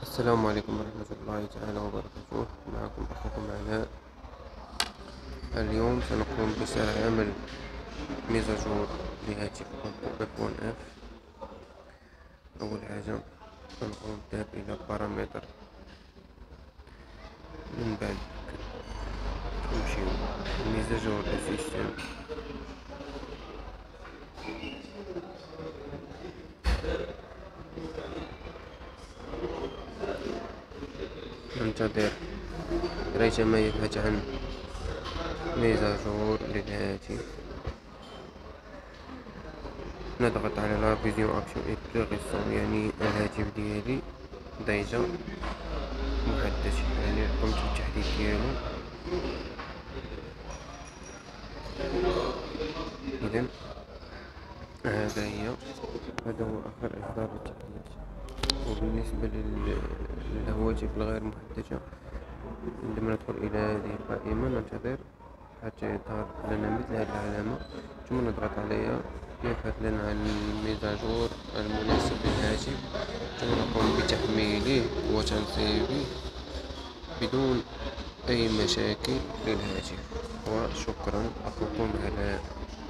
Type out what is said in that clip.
السلام عليكم ورحمة الله تعالى وبركاته. معكم أخوكم علاء. اليوم سنقوم بشرح عمل ميزاجور لهاتف أوبو F1F. أول حاجة سنقوم بالذهاب إلى بارامتر، من بعد نمشيو ميزاجور للسيستم، ننتظر ريثما يبحث عن ميزاجور للهاتف. نضغط على لا فيديو اكشن انتريسون، يعني الهاتف ديالي ضجة محدث، يعني قمت بالتحديث ديالو. اذا هذا هو اخر اصدار للتحديث. وبالنسبة للهواتف الغير محدثة، عندما ندخل إلى هذه القائمة ننتظر حتى يظهر لنا مثل هذه العلامة، ثم نضغط عليها يبحث لنا عن الميزاجور المناسب للهاتف، ثم نقوم بتحميله وتنصيبه بدون أي مشاكل للهاتف. وشكرا، أخوكم علاء.